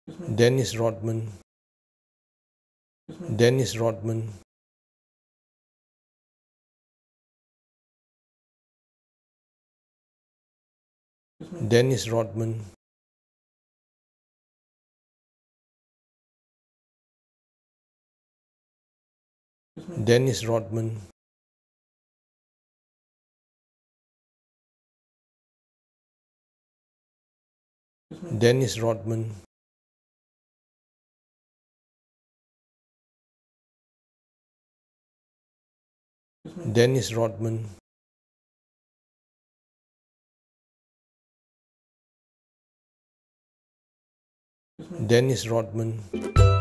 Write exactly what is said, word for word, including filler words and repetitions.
Dennis Rodman, Dennis Rodman, Dennis Rodman, Dennis Rodman, Dennis Rodman, Dennis Rodman, Dennis Rodman.